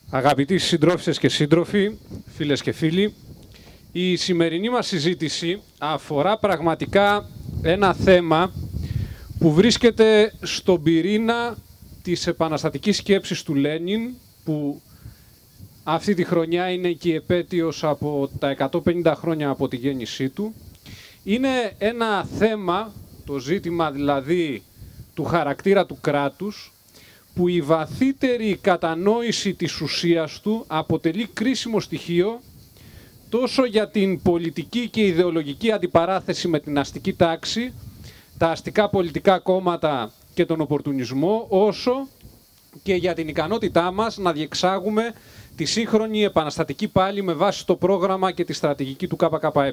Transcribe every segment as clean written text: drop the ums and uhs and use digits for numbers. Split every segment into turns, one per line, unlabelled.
Αγαπητοί συντρόφισσες και σύντροφοι, φίλες και φίλοι, η σημερινή μας συζήτηση αφορά πραγματικά ένα θέμα που βρίσκεται στον πυρήνα της επαναστατικής σκέψης του Λένιν, που αυτή τη χρονιά είναι και η επέτειος από τα 150 χρόνια από τη γέννησή του. Είναι ένα θέμα, το ζήτημα δηλαδή του χαρακτήρα του κράτους, που η βαθύτερη κατανόηση της ουσίας του αποτελεί κρίσιμο στοιχείο τόσο για την πολιτική και ιδεολογική αντιπαράθεση με την αστική τάξη, τα αστικά πολιτικά κόμματα και τον οπορτουνισμό, όσο και για την ικανότητά μας να διεξάγουμε τη σύγχρονη επαναστατική πάλη με βάση το πρόγραμμα και τη στρατηγική του ΚΚΕ.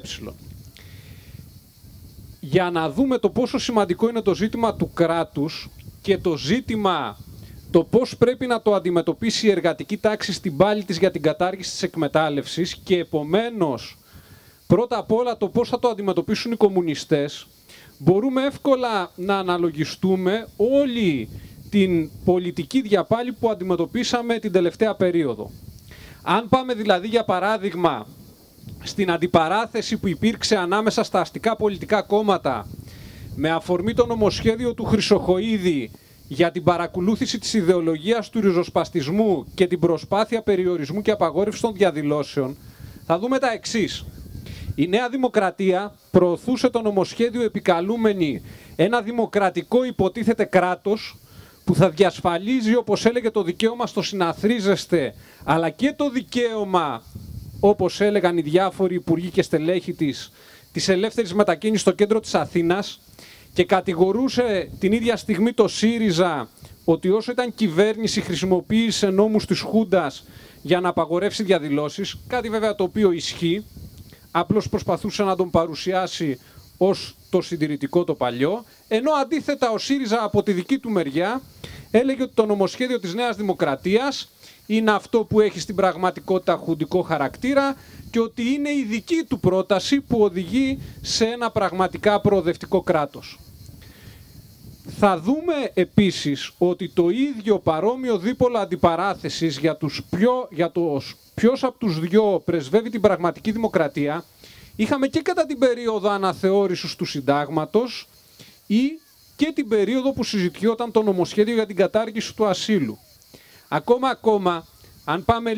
Για να δούμε το πόσο σημαντικό είναι το ζήτημα του κράτους και το ζήτημα το πώς πρέπει να το αντιμετωπίσει η εργατική τάξη στην πάλη της για την κατάργηση της εκμετάλλευσης και επομένως πρώτα απ' όλα το πώς θα το αντιμετωπίσουν οι κομμουνιστές, μπορούμε εύκολα να αναλογιστούμε όλη την πολιτική διαπάλη που αντιμετωπίσαμε την τελευταία περίοδο. Αν πάμε δηλαδή για παράδειγμα στην αντιπαράθεση που υπήρξε ανάμεσα στα αστικά πολιτικά κόμματα με αφορμή το νομοσχέδιο του Χρυσοχοΐδη για την παρακολούθηση της ιδεολογίας του ριζοσπαστισμού και την προσπάθεια περιορισμού και απαγόρευσης των διαδηλώσεων, θα δούμε τα εξής. Η Νέα Δημοκρατία προωθούσε το νομοσχέδιο επικαλούμενη ένα δημοκρατικό υποτίθεται κράτος που θα διασφαλίζει, όπως έλεγε, το δικαίωμα στο συναθρίζεστε, αλλά και το δικαίωμα, όπως έλεγαν οι διάφοροι υπουργοί και στελέχοι της ελεύθερης μετακίνησης στο κέντρο της Αθήνας, και κατηγορούσε την ίδια στιγμή το ΣΥΡΙΖΑ ότι όσο ήταν κυβέρνηση χρησιμοποίησε νόμους της Χούντας για να απαγορεύσει διαδηλώσεις, κάτι βέβαια το οποίο ισχύει, απλώς προσπαθούσε να τον παρουσιάσει ως το συντηρητικό το παλιό, ενώ αντίθετα ο ΣΥΡΙΖΑ από τη δική του μεριά έλεγε ότι το νομοσχέδιο της Νέας Δημοκρατίας είναι αυτό που έχει στην πραγματικότητα χουντικό χαρακτήρα και ότι είναι η δική του πρόταση που οδηγεί σε ένα πραγματικά προοδευτικό κράτος. Θα δούμε επίσης ότι το ίδιο παρόμοιο δίπολο αντιπαράθεσης για το ποιος από τους δυο πρεσβεύει την πραγματική δημοκρατία είχαμε και κατά την περίοδο αναθεώρησης του συντάγματος ή και την περίοδο που συζητιόταν το νομοσχέδιο για την κατάργηση του ασύλου. Ακόμα, αν πάμε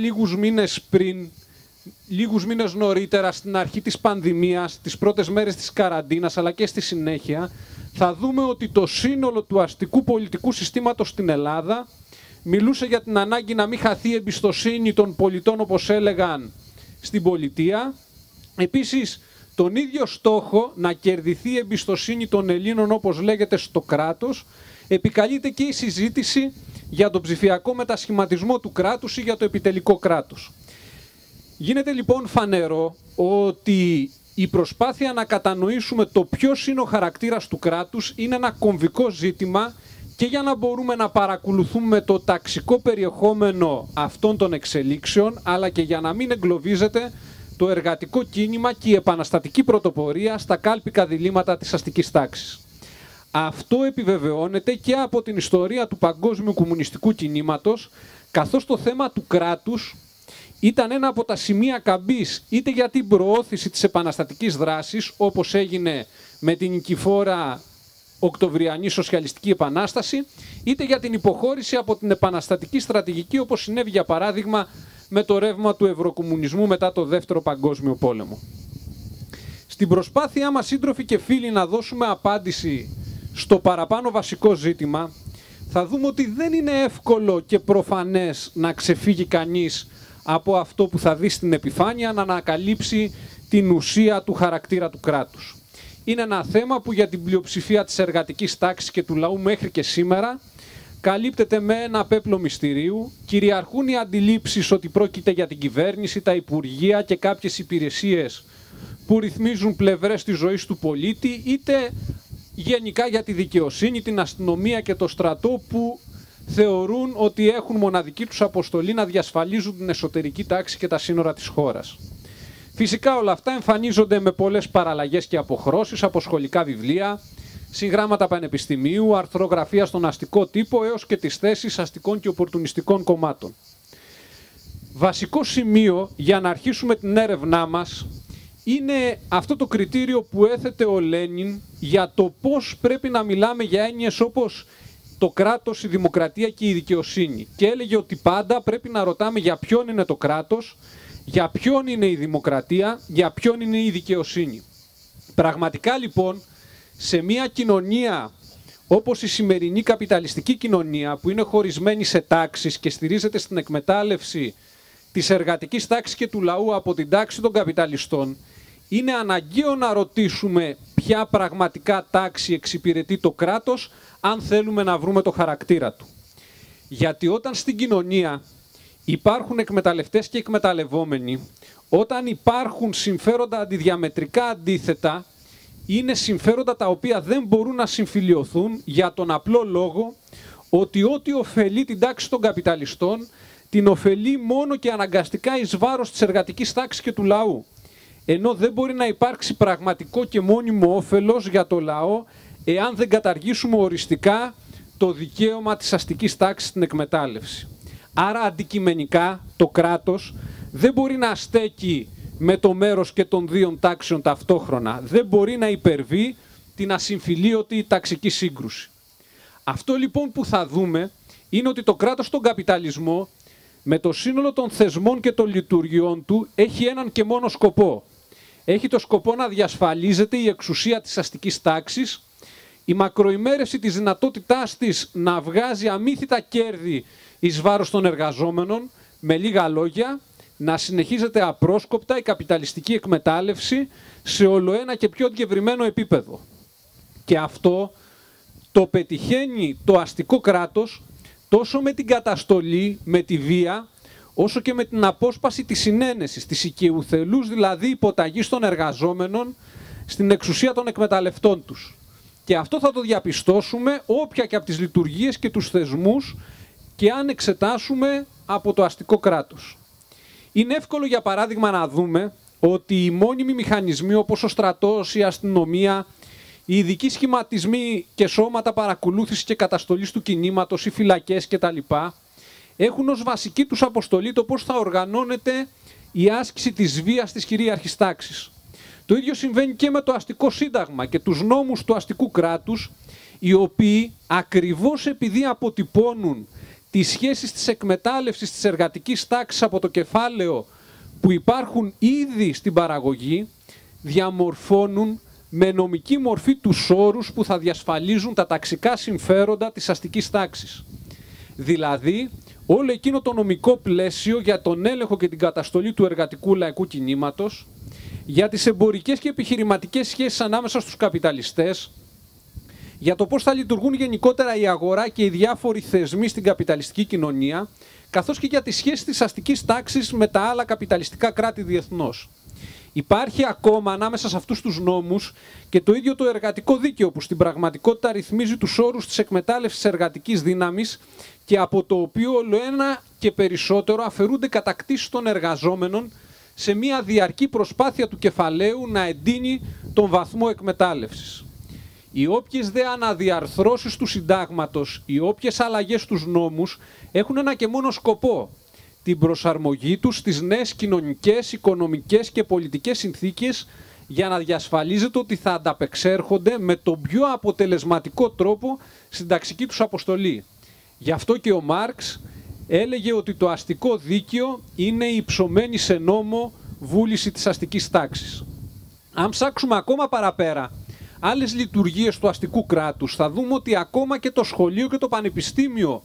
λίγους μήνες νωρίτερα, στην αρχή της πανδημίας, τις πρώτες μέρες της καραντίνας, αλλά και στη συνέχεια, θα δούμε ότι το σύνολο του αστικού πολιτικού συστήματος στην Ελλάδα μιλούσε για την ανάγκη να μην χαθεί η εμπιστοσύνη των πολιτών, όπως έλεγαν, στην πολιτεία. Επίσης, τον ίδιο στόχο να κερδιθεί η εμπιστοσύνη των Ελλήνων, όπως λέγεται, στο κράτος, επικαλείται και η συζήτηση για τον ψηφιακό μετασχηματισμό του κράτους ή για το επιτελικό κράτος. Γίνεται λοιπόν φανερό ότι η προσπάθεια να κατανοήσουμε το ποιος είναι ο χαρακτήρας του κράτους είναι ένα κομβικό ζήτημα και για να μπορούμε να παρακολουθούμε το ταξικό περιεχόμενο αυτών των εξελίξεων, αλλά και για να μην εγκλωβίζεται το εργατικό κίνημα και η επαναστατική πρωτοπορία στα κάλπικα διλήμματα της αστικής τάξης. Αυτό επιβεβαιώνεται και από την ιστορία του παγκόσμιου κομμουνιστικού κινήματος, καθώς το θέμα του κράτους ήταν ένα από τα σημεία καμπής είτε για την προώθηση της επαναστατικής δράσης, όπως έγινε με την νικηφόρα Οκτωβριανή Σοσιαλιστική Επανάσταση, είτε για την υποχώρηση από την επαναστατική στρατηγική, όπως συνέβη για παράδειγμα με το ρεύμα του ευρωκομμουνισμού μετά το Δεύτερο Παγκόσμιο Πόλεμο. Στην προσπάθειά μας, σύντροφοι και φίλοι, να δώσουμε απάντηση στο παραπάνω βασικό ζήτημα, θα δούμε ότι δεν είναι εύκολο και προφανές να ξεφύγει κανείς από αυτό που θα δει στην επιφάνεια, να ανακαλύψει την ουσία του χαρακτήρα του κράτους. Είναι ένα θέμα που για την πλειοψηφία της εργατικής τάξης και του λαού μέχρι και σήμερα καλύπτεται με ένα πέπλο μυστηρίου, κυριαρχούν οι αντιλήψεις ότι πρόκειται για την κυβέρνηση, τα υπουργεία και κάποιες υπηρεσίες που ρυθμίζουν πλευρές της ζωής του πολίτη, είτε γενικά για τη δικαιοσύνη, την αστυνομία και το στρατό που θεωρούν ότι έχουν μοναδική τους αποστολή να διασφαλίζουν την εσωτερική τάξη και τα σύνορα της χώρας. Φυσικά όλα αυτά εμφανίζονται με πολλές παραλλαγές και αποχρώσεις από σχολικά βιβλία, συγγράμματα πανεπιστημίου, αρθρογραφία στον αστικό τύπο έως και τις θέσεις αστικών και οπορτουνιστικών κομμάτων. βασικό σημείο για να αρχίσουμε την έρευνά μας είναι αυτό το κριτήριο που έθετε ο Λένιν για το πώς πρέπει να μιλάμε για έννοιες όπως το κράτος, η δημοκρατία και η δικαιοσύνη. Και έλεγε ότι πάντα πρέπει να ρωτάμε για ποιον είναι το κράτος, για ποιον είναι η δημοκρατία, για ποιον είναι η δικαιοσύνη. Πραγματικά λοιπόν, σε μια κοινωνία όπως η σημερινή καπιταλιστική κοινωνία, που είναι χωρισμένη σε τάξεις και στηρίζεται στην εκμετάλλευση της εργατικής τάξης και του λαού από την τάξη των καπιταλιστών, είναι αναγκαίο να ρωτήσουμε ποια πραγματικά τάξη εξυπηρετεί το κράτος, αν θέλουμε να βρούμε το χαρακτήρα του. Γιατί όταν στην κοινωνία υπάρχουν εκμεταλλευτές και εκμεταλλευόμενοι, όταν υπάρχουν συμφέροντα αντιδιαμετρικά αντίθετα, είναι συμφέροντα τα οποία δεν μπορούν να συμφιλιωθούν για τον απλό λόγο ότι ό,τι ωφελεί την τάξη των καπιταλιστών την ωφελεί μόνο και αναγκαστικά εις βάρος της εργατικής τάξης και του λαού. Ενώ δεν μπορεί να υπάρξει πραγματικό και μόνιμο όφελος για το λαό εάν δεν καταργήσουμε οριστικά το δικαίωμα της αστικής τάξης στην εκμετάλλευση. Άρα αντικειμενικά το κράτος δεν μπορεί να στέκει με το μέρος και των δύο τάξεων ταυτόχρονα. Δεν μπορεί να υπερβεί την ασυμφιλίωτη ταξική σύγκρουση. Αυτό λοιπόν που θα δούμε είναι ότι το κράτος στον καπιταλισμό με το σύνολο των θεσμών και των λειτουργιών του έχει έναν και μόνο σκοπό. Έχει το σκοπό να διασφαλίζεται η εξουσία της αστικής τάξης, η μακροημέρευση της δυνατότητάς της να βγάζει αμύθιτα κέρδη εις βάρος των εργαζόμενων, με λίγα λόγια, να συνεχίζεται απρόσκοπτα η καπιταλιστική εκμετάλλευση σε ολοένα και πιο διευρυμένο επίπεδο. Και αυτό το πετυχαίνει το αστικό κράτος τόσο με την καταστολή, με τη βία, όσο και με την απόσπαση της συνένεσης, της οικειουθελούς δηλαδή υποταγής των εργαζόμενων στην εξουσία των εκμεταλλευτών τους. Και αυτό θα το διαπιστώσουμε όποια και από τις λειτουργίες και τους θεσμούς και αν εξετάσουμε από το αστικό κράτος. Είναι εύκολο για παράδειγμα να δούμε ότι οι μόνιμοι μηχανισμοί όπως ο στρατός, η αστυνομία, οι ειδικοί σχηματισμοί και σώματα παρακολούθησης και καταστολής του κινήματος, οι φυλακές κτλ. Έχουν ως βασική τους αποστολή το πώς θα οργανώνεται η άσκηση της βίας της κυρίαρχης τάξης. Το ίδιο συμβαίνει και με το αστικό σύνταγμα και τους νόμους του αστικού κράτους, οι οποίοι ακριβώς επειδή αποτυπώνουν τις σχέσεις της εκμετάλλευσης της εργατικής τάξης από το κεφάλαιο που υπάρχουν ήδη στην παραγωγή, διαμορφώνουν με νομική μορφή τους όρους που θα διασφαλίζουν τα ταξικά συμφέροντα της αστικής τάξης. Δηλαδή, όλο εκείνο το νομικό πλαίσιο για τον έλεγχο και την καταστολή του εργατικού λαϊκού κινήματος, για τις εμπορικές και επιχειρηματικές σχέσεις ανάμεσα στους καπιταλιστές, για το πώς θα λειτουργούν γενικότερα η αγορά και οι διάφοροι θεσμοί στην καπιταλιστική κοινωνία, καθώς και για τις σχέσεις της αστικής τάξης με τα άλλα καπιταλιστικά κράτη διεθνώς. Υπάρχει ακόμα ανάμεσα σε αυτούς τους νόμους και το ίδιο το εργατικό δίκαιο που στην πραγματικότητα ρυθμίζει τους όρους της εκμετάλλευσης εργατικής δύναμης και από το οποίο όλο ένα και περισσότερο αφαιρούνται κατακτήσεις των εργαζόμενων σε μια διαρκή προσπάθεια του κεφαλαίου να εντείνει τον βαθμό εκμετάλλευσης. Οι όποιες δε αναδιαρθρώσεις του συντάγματος, οι όποιες αλλαγές στους νόμους έχουν ένα και μόνο σκοπό, την προσαρμογή τους στις νέες κοινωνικές, οικονομικές και πολιτικές συνθήκες για να διασφαλίζεται ότι θα ανταπεξέρχονται με τον πιο αποτελεσματικό τρόπο στην ταξική τους αποστολή. Γι' αυτό και ο Μάρξ έλεγε ότι το αστικό δίκαιο είναι η υψωμένη σε νόμο βούληση της αστικής τάξης. Αν ψάξουμε ακόμα παραπέρα άλλες λειτουργίες του αστικού κράτους, θα δούμε ότι ακόμα και το σχολείο και το πανεπιστήμιο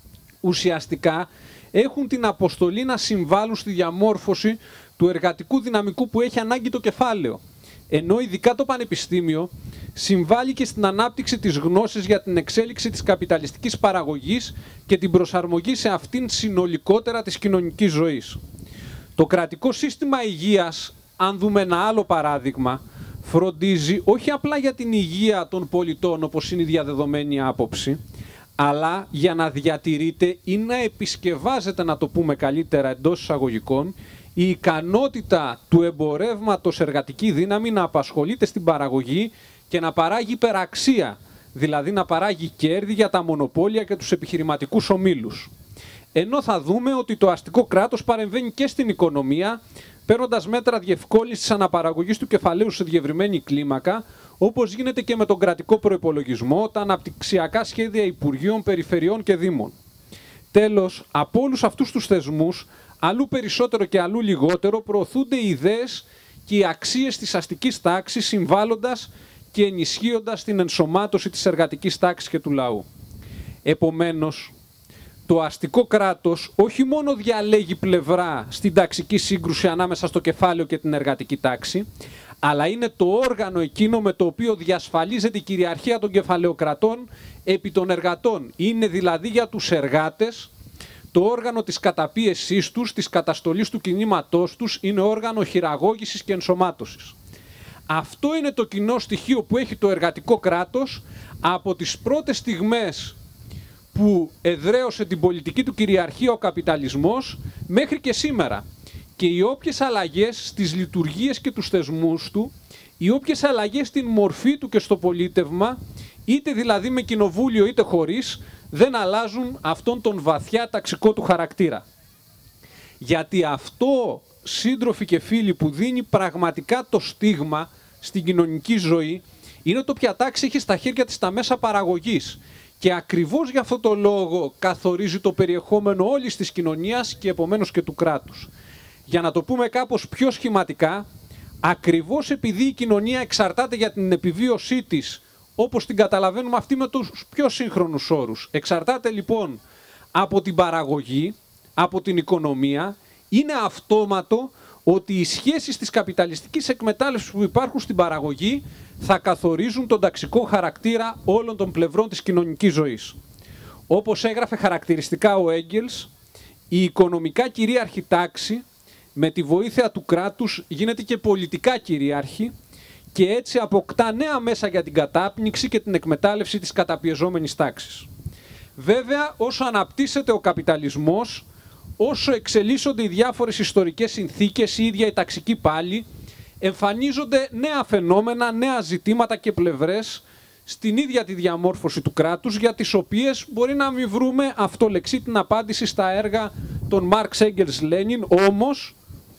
ουσιαστικά έχουν την αποστολή να συμβάλλουν στη διαμόρφωση του εργατικού δυναμικού που έχει ανάγκη το κεφάλαιο. Ενώ ειδικά το πανεπιστήμιο συμβάλλει και στην ανάπτυξη της γνώσης για την εξέλιξη της καπιταλιστικής παραγωγής και την προσαρμογή σε αυτήν συνολικότερα της κοινωνικής ζωής. Το κρατικό σύστημα υγείας, αν δούμε ένα άλλο παράδειγμα, φροντίζει όχι απλά για την υγεία των πολιτών όπως είναι η διαδεδομένη άποψη, αλλά για να διατηρείται ή να επισκευάζεται, να το πούμε καλύτερα εντός εισαγωγικών, η ικανότητα του εμπορεύματος εργατική δύναμη να απασχολείται στην παραγωγή και να παράγει υπεραξία, δηλαδή να παράγει κέρδη για τα μονοπόλια και τους επιχειρηματικούς ομίλους. ενώ θα δούμε ότι το αστικό κράτος παρεμβαίνει και στην οικονομία, παίρνοντας μέτρα διευκόλυνσης της αναπαραγωγής του κεφαλαίου σε διευρυμένη κλίμακα, όπως γίνεται και με τον κρατικό προϋπολογισμό, τα αναπτυξιακά σχέδια Υπουργείων, Περιφερειών και Δήμων. Τέλος, από όλους αυτούς τους θεσμούς, αλλού περισσότερο και αλλού λιγότερο, προωθούνται οι ιδέες και οι αξίες της αστικής τάξης, συμβάλλοντας και ενισχύοντας την ενσωμάτωση της εργατικής τάξης και του λαού. Επομένως, το αστικό κράτος όχι μόνο διαλέγει πλευρά στην ταξική σύγκρουση ανάμεσα στο κεφάλαιο και την εργατική τάξη, αλλά είναι το όργανο εκείνο με το οποίο διασφαλίζεται η κυριαρχία των κεφαλαιοκρατών επί των εργατών. Είναι δηλαδή για τους εργάτες το όργανο της καταπίεσής τους, της καταστολής του κινήματός τους, είναι όργανο χειραγώγησης και ενσωμάτωσης. Αυτό είναι το κοινό στοιχείο που έχει το εργατικό κράτος από τις πρώτες στιγμές που εδραίωσε την πολιτική του κυριαρχία ο καπιταλισμός μέχρι και σήμερα. Και οι όποιες αλλαγές στις λειτουργίες και τους θεσμούς του, οι όποιες αλλαγές στην μορφή του και στο πολίτευμα, είτε δηλαδή με κοινοβούλιο είτε χωρίς, δεν αλλάζουν αυτόν τον βαθιά ταξικό του χαρακτήρα. Γιατί αυτό, σύντροφοι και φίλοι, που δίνει πραγματικά το στίγμα στην κοινωνική ζωή, είναι το ποια τάξη έχει στα χέρια της τα μέσα παραγωγής. Και ακριβώς για αυτό το λόγο καθορίζει το περιεχόμενο όλης της κοινωνίας και επομένως και του κράτους. Για να το πούμε κάπως πιο σχηματικά, ακριβώς επειδή η κοινωνία εξαρτάται για την επιβίωσή της, όπως την καταλαβαίνουμε αυτή με τους πιο σύγχρονους όρους, εξαρτάται λοιπόν από την παραγωγή, από την οικονομία, είναι αυτόματο ότι οι σχέσεις της καπιταλιστικής εκμετάλλευσης που υπάρχουν στην παραγωγή θα καθορίζουν τον ταξικό χαρακτήρα όλων των πλευρών της κοινωνικής ζωής. Όπως έγραφε χαρακτηριστικά ο Έγγελς, η οικονομικά κυρίαρχη τάξη με τη βοήθεια του κράτους γίνεται και πολιτικά κυρίαρχη και έτσι αποκτά νέα μέσα για την κατάπνιξη και την εκμετάλλευση της καταπιεζόμενης τάξης. Βέβαια, όσο αναπτύσσεται ο καπιταλισμός, όσο εξελίσσονται οι διάφορες ιστορικές συνθήκες, η ίδια η ταξική πάλι, εμφανίζονται νέα φαινόμενα, νέα ζητήματα και πλευρές στην ίδια τη διαμόρφωση του κράτους, για τις οποίες μπορεί να μην βρούμε αυτολεξή την απάντηση στα έργα των Μάρξ, Έγγελς, Λένιν, όμως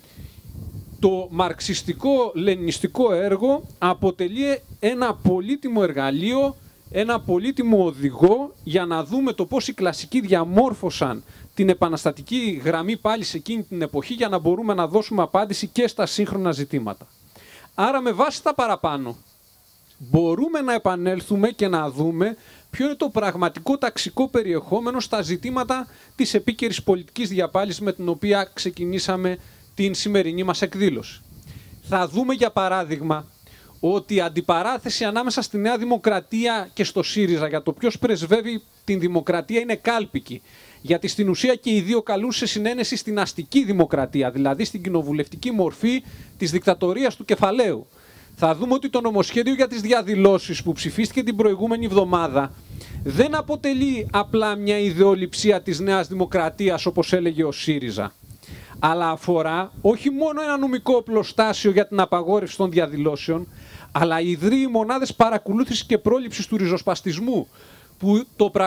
το μαρξιστικό-λενινιστικό έργο αποτελεί ένα πολύτιμο εργαλείο, ένα πολύτιμο οδηγό για να δούμε το πώς οι κλασικοί διαμόρφωσαν την επαναστατική γραμμή πάλι σε εκείνη την εποχή, για να μπορούμε να δώσουμε απάντηση και στα σύγχρονα ζητήματα. Άρα με βάση τα παραπάνω μπορούμε να επανέλθουμε και να δούμε ποιο είναι το πραγματικό ταξικό περιεχόμενο στα ζητήματα της επίκαιρης πολιτικής διαπάλησης με την οποία ξεκινήσαμε την σημερινή μας εκδήλωση. Θα δούμε για παράδειγμα ότι η αντιπαράθεση ανάμεσα στη Νέα Δημοκρατία και στο ΣΥΡΙΖΑ για το ποιος πρεσβεύει την δημοκρατία είναι κάλπικη. Γιατί στην ουσία και οι δύο καλούν σε συνένεση στην αστική δημοκρατία, δηλαδή στην κοινοβουλευτική μορφή της δικτατορίας του κεφαλαίου. Θα δούμε ότι το νομοσχέδιο για τις διαδηλώσεις που ψηφίστηκε την προηγούμενη εβδομάδα δεν αποτελεί απλά μια ιδεολειψία της Νέας Δημοκρατίας, όπως έλεγε ο ΣΥΡΙΖΑ, αλλά αφορά όχι μόνο ένα νομικό οπλοστάσιο για την απαγόρευση των διαδηλώσεων, αλλά ιδρύει μονάδες παρακολούθησης και πρόληψης του ριζοσπαστισμού, που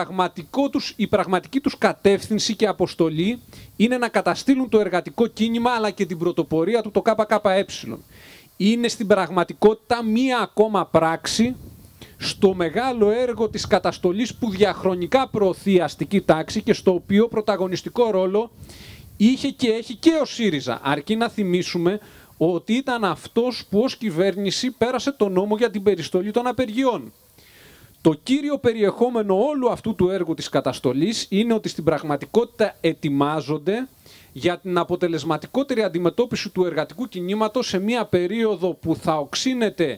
η πραγματική τους κατεύθυνση και αποστολή είναι να καταστήλουν το εργατικό κίνημα αλλά και την πρωτοπορία του, το ΚΚΕ. Είναι στην πραγματικότητα μία ακόμα πράξη στο μεγάλο έργο της καταστολής που διαχρονικά προωθεί η αστική τάξη και στο οποίο πρωταγωνιστικό ρόλο είχε και έχει και ο ΣΥΡΙΖΑ. Αρκεί να θυμίσουμε ότι ήταν αυτός που ως κυβέρνηση πέρασε το νόμο για την περιστολή των απεργιών. Το κύριο περιεχόμενο όλου αυτού του έργου της καταστολής είναι ότι στην πραγματικότητα ετοιμάζονται για την αποτελεσματικότερη αντιμετώπιση του εργατικού κινήματος σε μια περίοδο που θα οξύνεται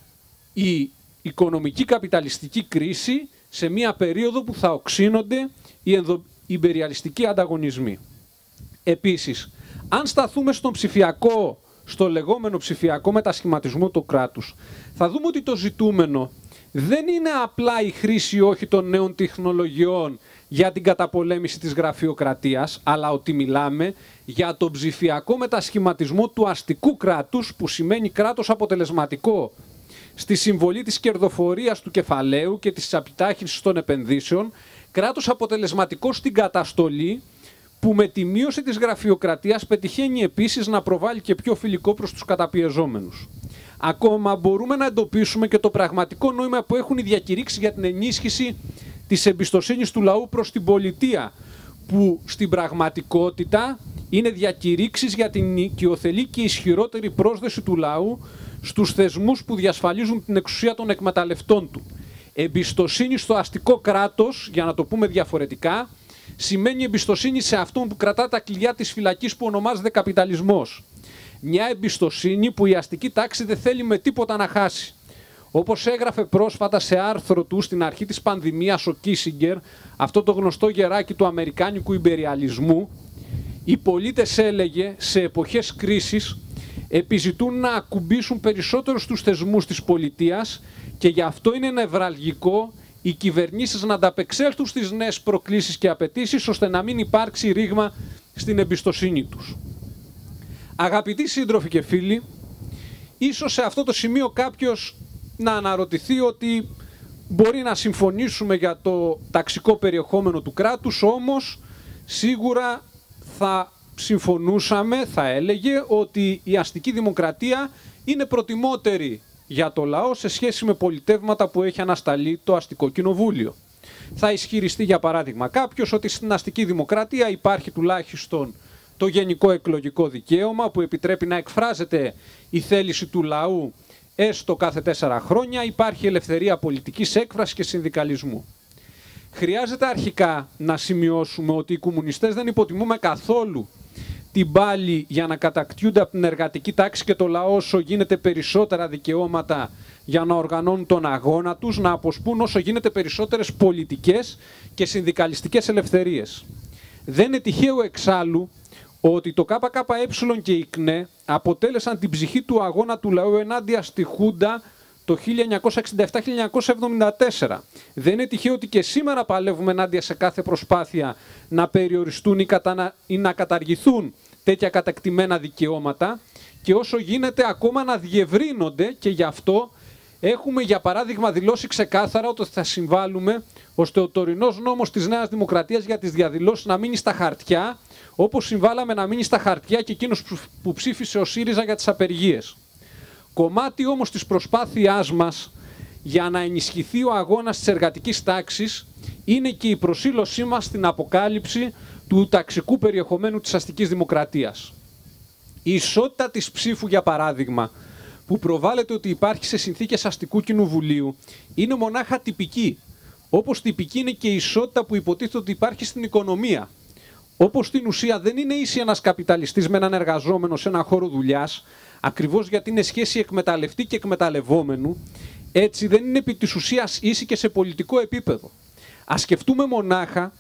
η οικονομική καπιταλιστική κρίση, σε μια περίοδο που θα οξύνονται οι ιμπεριαλιστικοί ανταγωνισμοί. Επίσης, αν σταθούμε στο λεγόμενο ψηφιακό μετασχηματισμό του κράτους, θα δούμε ότι το ζητούμενο δεν είναι απλά η χρήση όχι των νέων τεχνολογιών για την καταπολέμηση της γραφειοκρατίας, αλλά ότι μιλάμε για τον ψηφιακό μετασχηματισμό του αστικού κράτους, που σημαίνει κράτος αποτελεσματικό στη συμβολή της κερδοφορίας του κεφαλαίου και της επιτάχυνσης των επενδύσεων, κράτος αποτελεσματικό στην καταστολή που με τη μείωση της γραφειοκρατίας πετυχαίνει επίσης να προβάλλει και πιο φιλικό προς τους καταπιεζόμενους. Ακόμα μπορούμε να εντοπίσουμε και το πραγματικό νόημα που έχουν οι διακηρύξεις για την ενίσχυση της εμπιστοσύνης του λαού προς την πολιτεία, που στην πραγματικότητα είναι διακηρύξεις για την οικειοθελή και ισχυρότερη πρόσδεση του λαού στους θεσμούς που διασφαλίζουν την εξουσία των εκμεταλλευτών του. Εμπιστοσύνη στο αστικό κράτος, για να το πούμε διαφορετικά, σημαίνει εμπιστοσύνη σε αυτόν που κρατά τα κλειδιά της φυλακής που ονομάζεται καπιταλισμός. Μια εμπιστοσύνη που η αστική τάξη δεν θέλει με τίποτα να χάσει. Όπως έγραφε πρόσφατα σε άρθρο του στην αρχή της πανδημίας ο Κίσιγκερ, αυτό το γνωστό γεράκι του αμερικάνικου ιμπεριαλισμού, οι πολίτες, έλεγε, σε εποχές κρίσης επιζητούν να ακουμπήσουν περισσότερο στους θεσμούς της πολιτείας και γι' αυτό είναι νευραλγικό οι κυβερνήσεις να ανταπεξέλθουν στις νέες προκλήσεις και απαιτήσεις ώστε να μην υπάρξει ρήγμα στην εμπιστοσύνη τους. Αγαπητοί σύντροφοι και φίλοι, ίσως σε αυτό το σημείο κάποιος να αναρωτηθεί ότι μπορεί να συμφωνήσουμε για το ταξικό περιεχόμενο του κράτους, όμως σίγουρα θα συμφωνούσαμε, θα έλεγε, ότι η αστική δημοκρατία είναι προτιμότερη για το λαό σε σχέση με πολιτεύματα που έχει ανασταλεί το αστικό κοινοβούλιο. Θα ισχυριστεί για παράδειγμα κάποιος ότι στην αστική δημοκρατία υπάρχει τουλάχιστον το γενικό εκλογικό δικαίωμα που επιτρέπει να εκφράζεται η θέληση του λαού έστω κάθε 4 χρόνια, υπάρχει ελευθερία πολιτικής έκφρασης και συνδικαλισμού. Χρειάζεται αρχικά να σημειώσουμε ότι οι κομμουνιστές δεν υποτιμούμε καθόλου την πάλη για να κατακτιούνται από την εργατική τάξη και το λαό όσο γίνεται περισσότερα δικαιώματα για να οργανώνουν τον αγώνα τους, να αποσπούν όσο γίνεται περισσότερες πολιτικές και συνδικαλιστικές ελευθερίες. Δεν είναι τυχαίο εξάλλου ότι το ΚΚΕ και η ΚΝΕ αποτέλεσαν την ψυχή του αγώνα του λαού ενάντια στη Χούντα το 1967-1974. Δεν είναι τυχαίο ότι και σήμερα παλεύουμε ενάντια σε κάθε προσπάθεια να περιοριστούν ή να καταργηθούν τέτοια κατακτημένα δικαιώματα και όσο γίνεται ακόμα να διευρύνονται, και γι' αυτό έχουμε για παράδειγμα δηλώσει ξεκάθαρα ότι θα συμβάλλουμε ώστε ο τωρινός νόμος της Νέας Δημοκρατίας για τις διαδηλώσεις να μείνει στα χαρτιά, όπως συμβάλαμε να μείνει στα χαρτιά και εκείνος που ψήφισε ο ΣΥΡΙΖΑ για τις απεργίες. Κομμάτι όμως της προσπάθειάς μας για να ενισχυθεί ο αγώνας της εργατικής τάξης είναι και η προσήλωσή μας στην αποκάλυψη του ταξικού περιεχομένου της αστικής δημοκρατίας. Η ισότητα της ψήφου, για παράδειγμα, που προβάλλεται ότι υπάρχει σε συνθήκες αστικού κοινοβουλίου, είναι μονάχα τυπική. Όπως τυπική είναι και η ισότητα που υποτίθεται ότι υπάρχει στην οικονομία. Όπως στην ουσία δεν είναι ίση ένας καπιταλιστής με έναν εργαζόμενο σε έναν χώρο δουλειάς, ακριβώς γιατί είναι σχέση εκμεταλλευτή και εκμεταλλευόμενου, έτσι δεν είναι επί της ουσίας ίση και σε πολιτικό επίπεδο. Ας σκεφτούμε μονάχα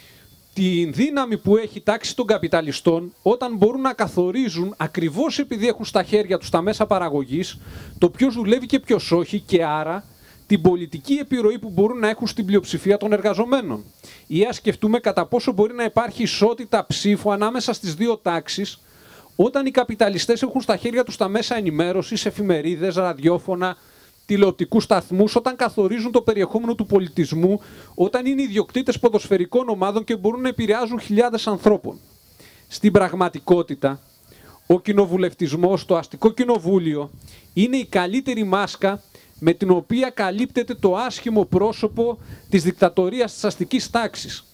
την δύναμη που έχει η τάξη των καπιταλιστών όταν μπορούν να καθορίζουν, ακριβώς επειδή έχουν στα χέρια τους τα μέσα παραγωγής, το ποιος δουλεύει και ποιος όχι, και άρα την πολιτική επιρροή που μπορούν να έχουν στην πλειοψηφία των εργαζομένων. Ή ας σκεφτούμε κατά πόσο μπορεί να υπάρχει ισότητα ψήφου ανάμεσα στις δύο τάξεις, όταν οι καπιταλιστές έχουν στα χέρια τους τα μέσα ενημέρωσης, εφημερίδες, ραδιόφωνα, τηλεοπτικούς σταθμούς, όταν καθορίζουν το περιεχόμενο του πολιτισμού, όταν είναι ιδιοκτήτες ποδοσφαιρικών ομάδων και μπορούν να επηρεάζουν χιλιάδες ανθρώπων. Στην πραγματικότητα, ο κοινοβουλευτισμός, το αστικό κοινοβούλιο, είναι η καλύτερη μάσκα με την οποία καλύπτεται το άσχημο πρόσωπο της δικτατορίας της αστικής τάξης.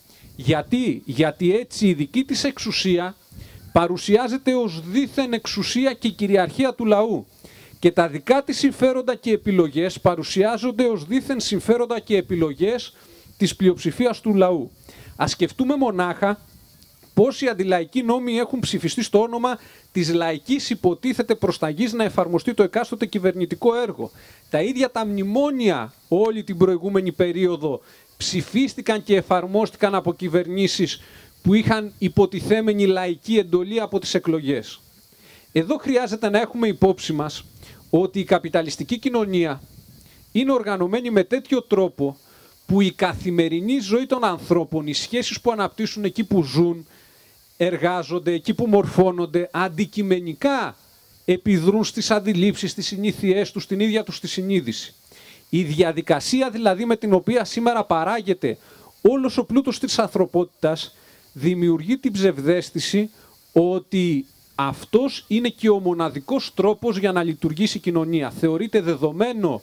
Γιατί έτσι η δική της εξουσία παρουσιάζεται ως δίθεν εξουσία και κυριαρχία του λαού και τα δικά της συμφέροντα και επιλογές παρουσιάζονται ως δίθεν συμφέροντα και επιλογές της πλειοψηφίας του λαού. Ας σκεφτούμε μονάχα πόσοι αντιλαϊκοί νόμοι έχουν ψηφιστεί στο όνομα της λαϊκής υποτίθεται προσταγής να εφαρμοστεί το εκάστοτε κυβερνητικό έργο. Τα ίδια τα μνημόνια όλη την προηγούμενη περίοδο ψηφίστηκαν και εφαρμόστηκαν από κυβερνήσεις που είχαν υποτιθέμενη λαϊκή εντολή από τις εκλογές. Εδώ χρειάζεται να έχουμε υπόψη μας ότι η καπιταλιστική κοινωνία είναι οργανωμένη με τέτοιο τρόπο που η καθημερινή ζωή των ανθρώπων, οι σχέσεις που αναπτύσσουν εκεί που ζουν, εργάζονται, εκεί που μορφώνονται, αντικειμενικά επιδρούν στις αντιλήψεις, στις συνήθειές τους, στην ίδια τους τη συνείδηση. Η διαδικασία δηλαδή με την οποία σήμερα παράγεται όλος ο πλούτος της ανθρωπότητας δημιουργεί την ψευδαίσθηση ότι αυτός είναι και ο μοναδικός τρόπος για να λειτουργήσει η κοινωνία. Θεωρείται δεδομένο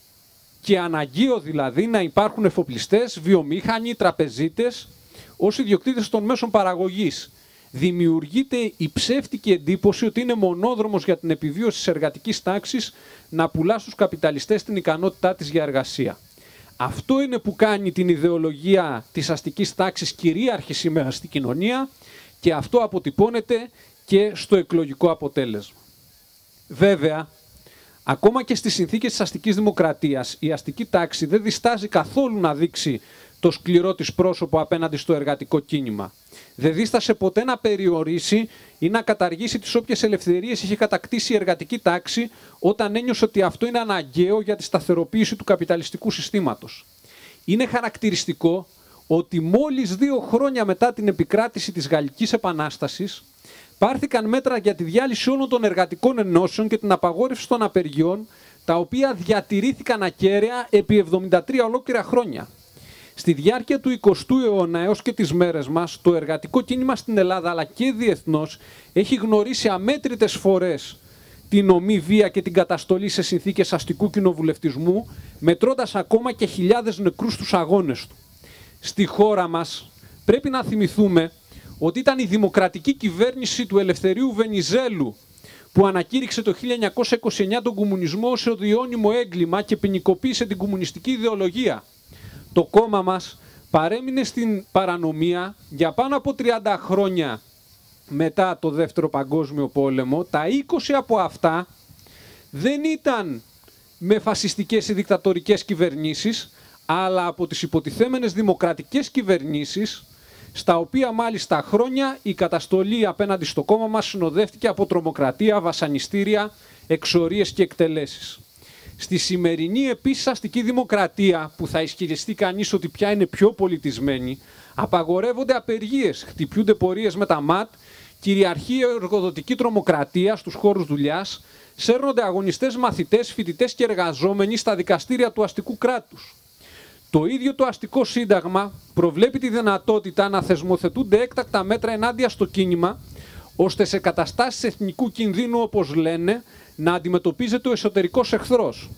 και αναγκαίο δηλαδή να υπάρχουν εφοπλιστές, βιομήχανοι, τραπεζίτες ως ιδιοκτήτες των μέσων παραγωγής. Δημιουργείται η ψεύτικη εντύπωση ότι είναι μονόδρομος για την επιβίωση της εργατικής τάξης να πουλά στους καπιταλιστές την ικανότητά της για εργασία. Αυτό είναι που κάνει την ιδεολογία της αστικής τάξης κυρίαρχη σήμερα στην κοινωνία και αυτό αποτυπώνεται και στο εκλογικό αποτέλεσμα. Βέβαια, ακόμα και στις συνθήκες της αστικής δημοκρατίας, η αστική τάξη δεν διστάζει καθόλου να δείξει το σκληρό της πρόσωπο απέναντι στο εργατικό κίνημα. Δεν δίστασε ποτέ να περιορίσει ή να καταργήσει τις όποιες ελευθερίες είχε κατακτήσει η εργατική τάξη όταν ένιωσε ότι αυτό είναι αναγκαίο για τη σταθεροποίηση του καπιταλιστικού συστήματος. Είναι χαρακτηριστικό ότι μόλις 2 χρόνια μετά την επικράτηση της Γαλλικής Επανάστασης πάρθηκαν μέτρα για τη διάλυση όλων των εργατικών ενώσεων και την απαγόρευση των απεργιών, τα οποία διατηρήθηκαν ακέραια επί 73 ολόκληρα χρόνια. Στη διάρκεια του 20ου αιώνα έως και τις μέρες μας, το εργατικό κίνημα στην Ελλάδα αλλά και διεθνώς έχει γνωρίσει αμέτρητες φορές την ομή βία και την καταστολή σε συνθήκες αστικού κοινοβουλευτισμού, μετρώντας ακόμα και χιλιάδες νεκρούς στους αγώνες του. Στη χώρα μας πρέπει να θυμηθούμε ότι ήταν η δημοκρατική κυβέρνηση του Ελευθερίου Βενιζέλου που ανακήρυξε το 1929 τον κομμουνισμό ως odiώνυμο έγκλημα και ποινικοποίησε την κομμουνιστική ιδεολογία. Το κόμμα μας παρέμεινε στην παρανομία για πάνω από 30 χρόνια μετά το Δεύτερο Παγκόσμιο Πόλεμο. Τα 20 από αυτά δεν ήταν με φασιστικές ή δικτατορικές κυβερνήσεις, αλλά από τις υποτιθέμενες δημοκρατικές κυβερνήσεις, στα οποία μάλιστα χρόνια η καταστολή απέναντι στο κόμμα μας συνοδεύτηκε από τρομοκρατία, βασανιστήρια, εξορίες και εκτελέσεις. Στη σημερινή επίσης αστική δημοκρατία, που θα ισχυριστεί κανείς ότι πια είναι πιο πολιτισμένη, απαγορεύονται απεργίες, χτυπιούνται πορείες με τα ΜΑΤ, κυριαρχεί η εργοδοτική τρομοκρατία στους χώρους δουλειάς, σέρνονται αγωνιστές, μαθητές, φοιτητές και εργαζόμενοι στα δικαστήρια του αστικού κράτους. Το ίδιο το αστικό σύνταγμα προβλέπει τη δυνατότητα να θεσμοθετούνται έκτακτα μέτρα ενάντια στο κίνημα, ώστε σε καταστάσεις εθνικού κινδύνου, όπως λένε, να αντιμετωπίζεται ο εσωτερικός εχθρός.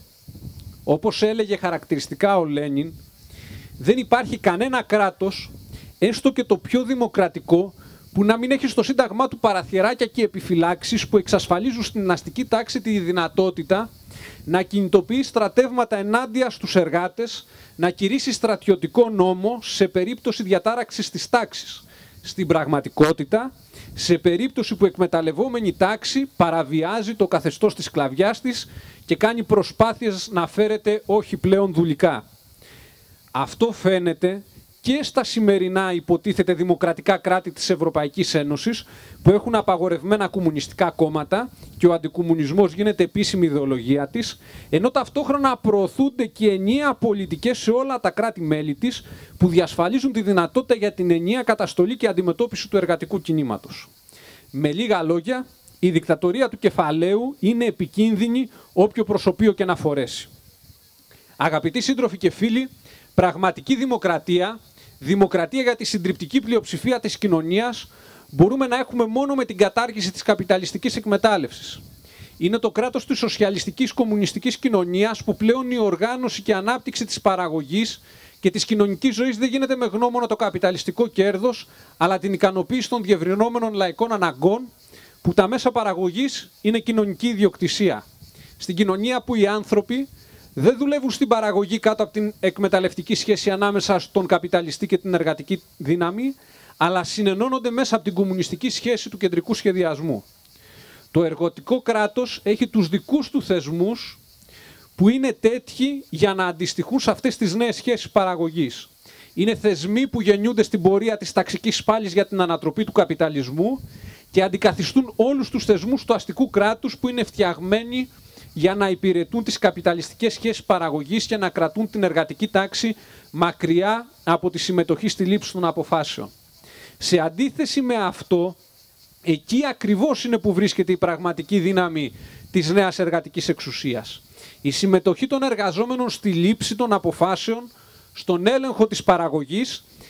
Όπως έλεγε χαρακτηριστικά ο Λένιν, δεν υπάρχει κανένα κράτος, έστω και το πιο δημοκρατικό, που να μην έχει στο σύνταγμά του παραθυράκια και επιφυλάξεις που εξασφαλίζουν στην αστική τάξη τη δυνατότητα να κινητοποιεί στρατεύματα ενάντια στους εργάτες, να κηρύσει στρατιωτικό νόμο σε περίπτωση διατάραξης της τάξης. Στην πραγματικότητα, σε περίπτωση που εκμεταλλευόμενη τάξη παραβιάζει το καθεστώς της σκλαβιάς της και κάνει προσπάθειες να φέρεται όχι πλέον δουλικά. Αυτό φαίνεται και στα σημερινά υποτίθεται δημοκρατικά κράτη της Ευρωπαϊκής Ένωσης που έχουν απαγορευμένα κομμουνιστικά κόμματα και ο αντικομμουνισμός γίνεται επίσημη ιδεολογία της, ενώ ταυτόχρονα προωθούνται και ενιαία πολιτικές σε όλα τα κράτη-μέλη της που διασφαλίζουν τη δυνατότητα για την ενιαία καταστολή και αντιμετώπιση του εργατικού κινήματος. Με λίγα λόγια, η δικτατορία του κεφαλαίου είναι επικίνδυνη όποιο προσωπείο και να φορέσει. Αγαπητοί σύντροφοι και φίλοι, πραγματική δημοκρατία, δημοκρατία για τη συντριπτική πλειοψηφία της κοινωνίας, μπορούμε να έχουμε μόνο με την κατάργηση της καπιταλιστικής εκμετάλλευσης. Είναι το κράτος της σοσιαλιστικής κομμουνιστικής κοινωνίας που πλέον η οργάνωση και ανάπτυξη της παραγωγής και της κοινωνικής ζωής δεν γίνεται με γνώμονα το καπιταλιστικό κέρδος, αλλά την ικανοποίηση των διευρυνόμενων λαϊκών αναγκών, που τα μέσα παραγωγής είναι κοινωνική ιδιοκτησία. Στην κοινωνία που οι άνθρωποι δεν δουλεύουν στην παραγωγή κάτω από την εκμεταλλευτική σχέση ανάμεσα στον καπιταλιστή και την εργατική δύναμη, αλλά συνενώνονται μέσα από την κομμουνιστική σχέση του κεντρικού σχεδιασμού. Το εργοτικό κράτος έχει τους δικούς του θεσμούς που είναι τέτοιοι για να αντιστοιχούν σε αυτές τις νέες σχέσεις παραγωγής. Είναι θεσμοί που γεννιούνται στην πορεία της ταξικής πάλης για την ανατροπή του καπιταλισμού και αντικαθιστούν όλους τους θεσμούς του αστικού κράτους που είναι φτιαγμένοι για να υπηρετούν τις καπιταλιστικές σχέσεις παραγωγής και να κρατούν την εργατική τάξη μακριά από τη συμμετοχή στη λήψη των αποφάσεων. Σε αντίθεση με αυτό, εκεί ακριβώς είναι που βρίσκεται η πραγματική δύναμη της νέας εργατικής εξουσίας. Η συμμετοχή των εργαζόμενων στη λήψη των αποφάσεων, στον έλεγχο της παραγωγής,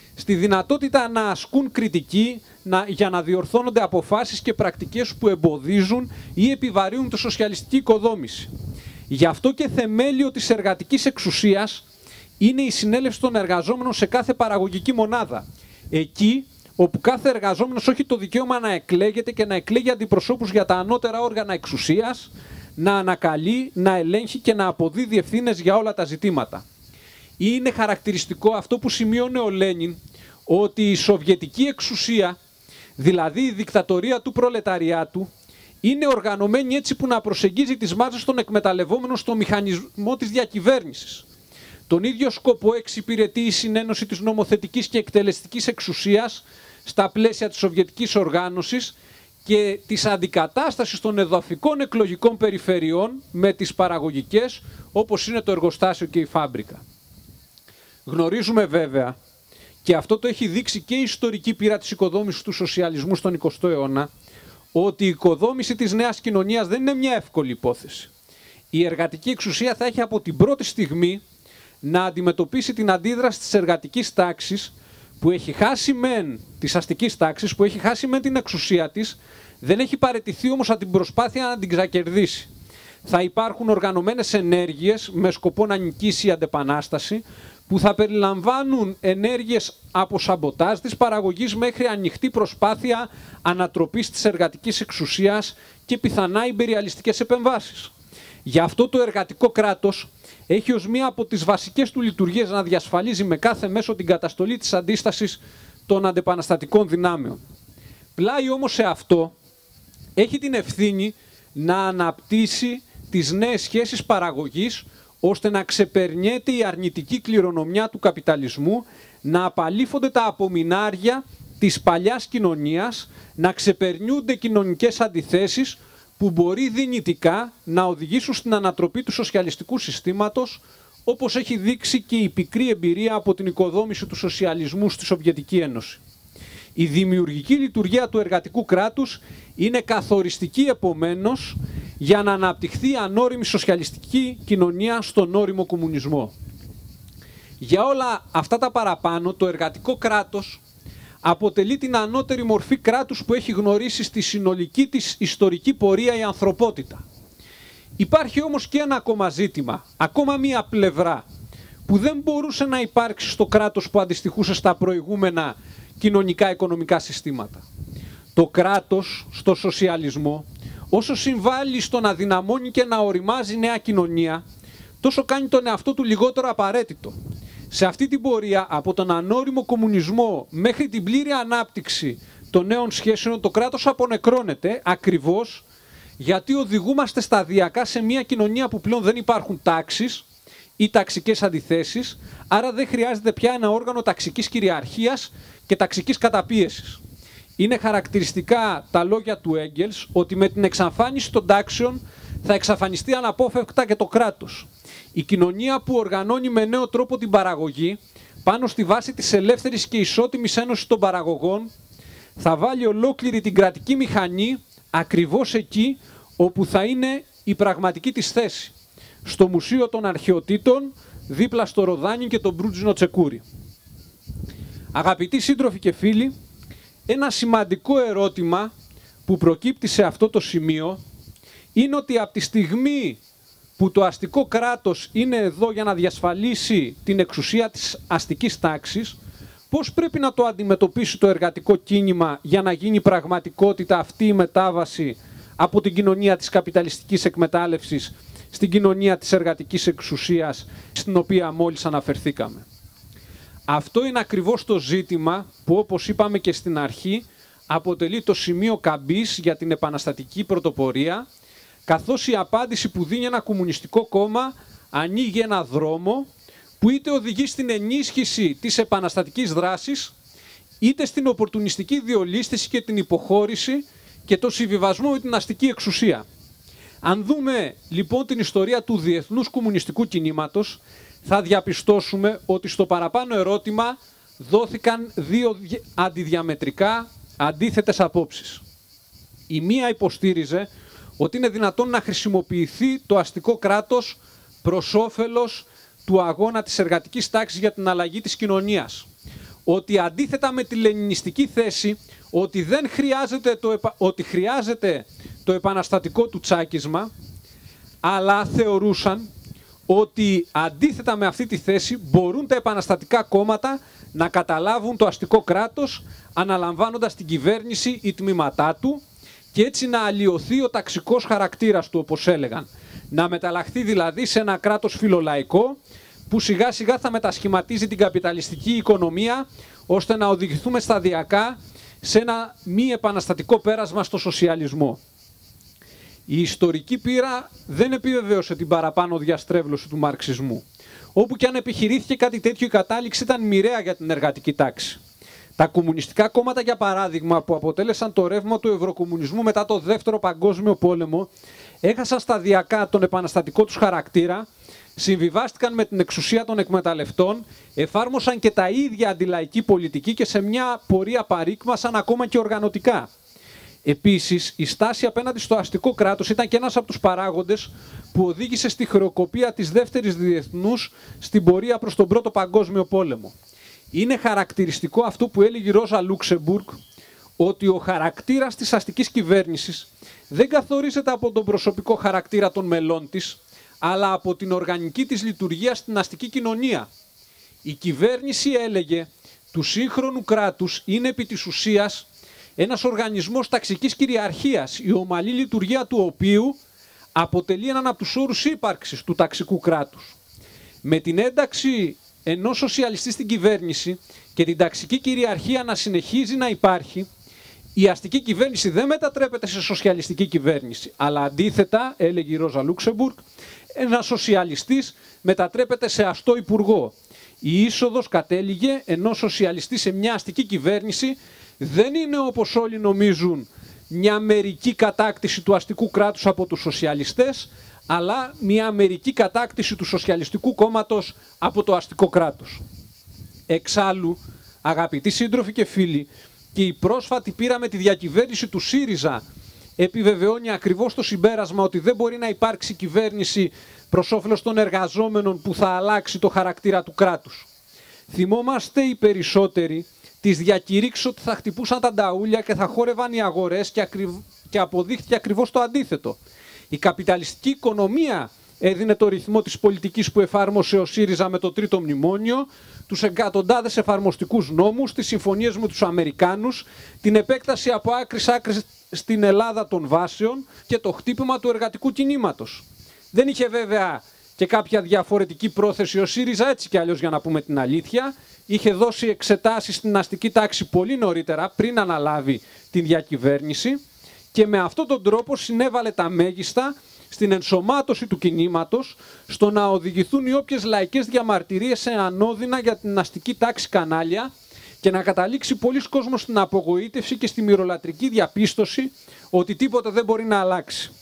στη δυνατότητα να ασκούν κριτική, για να διορθώνονται αποφάσεις και πρακτικές που εμποδίζουν ή επιβαρύνουν τη σοσιαλιστική οικοδόμηση. Γι' αυτό και θεμέλιο της εργατικής εξουσίας είναι η συνέλευση των εργαζόμενων σε κάθε παραγωγική μονάδα. Εκεί όπου κάθε εργαζόμενος έχει το δικαίωμα να εκλέγεται και να εκλέγει αντιπροσώπους για τα ανώτερα όργανα εξουσίας, να ανακαλεί, να ελέγχει και να αποδίδει ευθύνες για όλα τα ζητήματα. Είναι χαρακτηριστικό αυτό που σημείωνε ο Λένιν, ότι η σοβιετική εξουσία, δηλαδή η δικτατορία του προλεταριάτου, είναι οργανωμένη έτσι που να προσεγγίζει τις μάζες των εκμεταλλευόμενων στο μηχανισμό της διακυβέρνησης. Τον ίδιο σκοπό εξυπηρετεί η συνένωση της νομοθετικής και εκτελεστικής εξουσίας στα πλαίσια της σοβιετικής οργάνωσης και της αντικατάστασης των εδαφικών εκλογικών περιφερειών με τις παραγωγικές, όπως είναι το εργοστάσιο και η φάμπρικα. Γνωρίζουμε βέβαια, και αυτό το έχει δείξει και η ιστορική πείρα της οικοδόμησης του σοσιαλισμού στον 20ο αιώνα, ότι η οικοδόμηση της νέας κοινωνίας δεν είναι μια εύκολη υπόθεση. Η εργατική εξουσία θα έχει από την πρώτη στιγμή να αντιμετωπίσει την αντίδραση της εργατικής τάξης, που έχει χάσει μεν της αστικής τάξης, που έχει χάσει μεν την εξουσία της, δεν έχει παραιτηθεί όμως από την προσπάθεια να την ξακερδίσει. Θα υπάρχουν οργανωμένες ενέργειες με σκοπό να νικήσει η αντεπανάσταση, που θα περιλαμβάνουν ενέργειες από σαμποτάζ της παραγωγής μέχρι ανοιχτή προσπάθεια ανατροπής της εργατικής εξουσίας και πιθανά ιμπεριαλιστικές επεμβάσεις. Γι' αυτό το εργατικό κράτος έχει ως μία από τις βασικές του λειτουργίες να διασφαλίζει με κάθε μέσο την καταστολή της αντίστασης των αντεπαναστατικών δυνάμεων. Πλάι όμως σε αυτό έχει την ευθύνη να αναπτύσσει τις νέες σχέσεις παραγωγής, ώστε να ξεπερνιέται η αρνητική κληρονομιά του καπιταλισμού, να απαλήφονται τα απομεινάρια της παλιάς κοινωνίας, να ξεπερνιούνται κοινωνικές αντιθέσεις που μπορεί δυνητικά να οδηγήσουν στην ανατροπή του σοσιαλιστικού συστήματος, όπως έχει δείξει και η πικρή εμπειρία από την οικοδόμηση του σοσιαλισμού στη Σοβιετική Ένωση. Η δημιουργική λειτουργία του εργατικού κράτους είναι καθοριστική επομένως για να αναπτυχθεί ανώριμη σοσιαλιστική κοινωνία στον ώριμο κομμουνισμό. Για όλα αυτά τα παραπάνω, το εργατικό κράτος αποτελεί την ανώτερη μορφή κράτους που έχει γνωρίσει στη συνολική της ιστορική πορεία η ανθρωπότητα. Υπάρχει όμως και ένα ακόμα ζήτημα, ακόμα μία πλευρά, που δεν μπορούσε να υπάρξει στο κράτος που αντιστοιχούσε στα προηγούμενα κοινωνικά οικονομικά συστήματα. Το κράτος στο σοσιαλισμό, όσο συμβάλλει στο να δυναμώνει και να οριμάζει νέα κοινωνία, τόσο κάνει τον εαυτό του λιγότερο απαραίτητο. Σε αυτή την πορεία, από τον ανώριμο κομμουνισμό μέχρι την πλήρη ανάπτυξη των νέων σχέσεων, το κράτος απονεκρώνεται ακριβώς γιατί οδηγούμαστε σταδιακά σε μια κοινωνία που πλέον δεν υπάρχουν τάξεις ή ταξικές αντιθέσεις, άρα δεν χρειάζεται πια ένα όργανο ταξικής κυριαρχίας και ταξικής καταπίεσης. Είναι χαρακτηριστικά τα λόγια του Έγκελς ότι με την εξαφάνιση των τάξεων θα εξαφανιστεί αναπόφευκτα και το κράτος. Η κοινωνία που οργανώνει με νέο τρόπο την παραγωγή, πάνω στη βάση της ελεύθερης και ισότιμης ένωσης των παραγωγών, θα βάλει ολόκληρη την κρατική μηχανή ακριβώς εκεί όπου θα είναι η πραγματική της θέση, στο Μουσείο των Αρχαιοτήτων, δίπλα στο Ροδάνι και τον Μπρούτζινο Τσεκούρι. Αγαπητοί σύντροφοι και φίλοι, ένα σημαντικό ερώτημα που προκύπτει σε αυτό το σημείο είναι ότι από τη στιγμή που το αστικό κράτος είναι εδώ για να διασφαλίσει την εξουσία της αστικής τάξης, πώς πρέπει να το αντιμετωπίσει το εργατικό κίνημα για να γίνει πραγματικότητα αυτή η μετάβαση από την κοινωνία της καπιταλιστικής εκμετάλλευσης στην κοινωνία της εργατικής εξουσίας, στην οποία μόλις αναφερθήκαμε. Αυτό είναι ακριβώς το ζήτημα που, όπως είπαμε και στην αρχή, αποτελεί το σημείο καμπής για την επαναστατική πρωτοπορία, καθώς η απάντηση που δίνει ένα κομμουνιστικό κόμμα ανοίγει ένα δρόμο που είτε οδηγεί στην ενίσχυση της επαναστατικής δράσης, είτε στην οπορτουνιστική διολίσθηση και την υποχώρηση και το συμβιβασμό με την αστική εξουσία. Αν δούμε λοιπόν την ιστορία του διεθνούς κομμουνιστικού κινήματος, θα διαπιστώσουμε ότι στο παραπάνω ερώτημα δόθηκαν δύο αντιδιαμετρικά αντίθετες απόψεις. Η μία υποστήριζε ότι είναι δυνατόν να χρησιμοποιηθεί το αστικό κράτος προς όφελος του αγώνα της εργατικής τάξης για την αλλαγή της κοινωνίας. ότι αντίθετα με τη λενινιστική θέση ότι χρειάζεται το επαναστατικό του τσάκισμα, αλλά θεωρούσαν ότι αντίθετα με αυτή τη θέση μπορούν τα επαναστατικά κόμματα να καταλάβουν το αστικό κράτος αναλαμβάνοντας την κυβέρνηση ή τμήματά του και έτσι να αλλοιωθεί ο ταξικός χαρακτήρας του, όπως έλεγαν. Να μεταλλαχθεί δηλαδή σε ένα κράτος φιλολαϊκό που σιγά σιγά θα μετασχηματίζει την καπιταλιστική οικονομία ώστε να οδηγηθούμε σταδιακά σε ένα μη επαναστατικό πέρασμα στο σοσιαλισμό. Η ιστορική πείρα δεν επιβεβαίωσε την παραπάνω διαστρέβλωση του μαρξισμού. Όπου και αν επιχειρήθηκε κάτι τέτοιο, η κατάληξη ήταν μοιραία για την εργατική τάξη. Τα κομμουνιστικά κόμματα, για παράδειγμα, που αποτέλεσαν το ρεύμα του ευρωκομμουνισμού μετά το Δεύτερο Παγκόσμιο Πόλεμο, έχασαν σταδιακά τον επαναστατικό τους χαρακτήρα, συμβιβάστηκαν με την εξουσία των εκμεταλλευτών, εφάρμοσαν και τα ίδια αντιλαϊκή πολιτική και σε μια πορεία παρήκμασαν ακόμα και οργανωτικά. Επίσης, η στάση απέναντι στο αστικό κράτος ήταν και ένας από τους παράγοντες που οδήγησε στη χρεοκοπία της Δεύτερης Διεθνούς στην πορεία προς τον Πρώτο Παγκόσμιο Πόλεμο. Είναι χαρακτηριστικό αυτό που έλεγε η Ρόζα Λούξεμπουργκ, ότι ο χαρακτήρας της αστικής κυβέρνησης δεν καθορίζεται από τον προσωπικό χαρακτήρα των μελών της, αλλά από την οργανική της λειτουργία στην αστική κοινωνία. Η κυβέρνηση, έλεγε, του σύγχρονου κράτους είναι επί της ουσίας ένας οργανισμός ταξικής κυριαρχίας, η ομαλή λειτουργία του οποίου αποτελεί έναν από τους όρους ύπαρξης του ταξικού κράτους. Με την ένταξη ενός σοσιαλιστή στην κυβέρνηση και την ταξική κυριαρχία να συνεχίζει να υπάρχει, η αστική κυβέρνηση δεν μετατρέπεται σε σοσιαλιστική κυβέρνηση, αλλά αντίθετα, έλεγε η Ρόζα Λούξεμπουργκ, ένας σοσιαλιστής μετατρέπεται σε αστό υπουργό. Η είσοδος, κατέληγε, ενός σοσιαλιστή σε μια αστική κυβέρνηση δεν είναι, όπως όλοι νομίζουν, μια μερική κατάκτηση του αστικού κράτους από τους σοσιαλιστές, αλλά μια μερική κατάκτηση του Σοσιαλιστικού Κόμματος από το αστικό κράτος. Εξάλλου, αγαπητοί σύντροφοι και φίλοι, και η πρόσφατη πείρα με τη διακυβέρνηση του ΣΥΡΙΖΑ επιβεβαιώνει ακριβώς το συμπέρασμα ότι δεν μπορεί να υπάρξει κυβέρνηση προς όφελος των εργαζόμενων που θα αλλάξει το χαρακτήρα του κράτους. Θυμόμαστε οι περισσότεροι τις διακηρύξεις ότι θα χτυπούσαν τα νταούλια και θα χόρευαν οι αγορές και αποδείχθηκε ακριβώς το αντίθετο. Η καπιταλιστική οικονομία έδινε το ρυθμό της πολιτικής που εφάρμοσε ο ΣΥΡΙΖΑ με το Τρίτο Μνημόνιο, τους εκατοντάδες εφαρμοστικούς νόμους, τις συμφωνίες με τους Αμερικάνους, την επέκταση από άκρη σ' άκρη στην Ελλάδα των βάσεων και το χτύπημα του εργατικού κινήματος. Δεν είχε βέβαια και κάποια διαφορετική πρόθεση ο ΣΥΡΙΖΑ, έτσι κι αλλιώς, για να πούμε την αλήθεια. Είχε δώσει εξετάσεις στην αστική τάξη πολύ νωρίτερα, πριν αναλάβει την διακυβέρνηση, και με αυτόν τον τρόπο συνέβαλε τα μέγιστα στην ενσωμάτωση του κινήματος, στο να οδηγηθούν οι όποιες λαϊκές διαμαρτυρίες σε ανώδυνα για την αστική τάξη κανάλια και να καταλήξει πολλοί κόσμος στην απογοήτευση και στη μυρολατρική διαπίστωση ότι τίποτα δεν μπορεί να αλλάξει.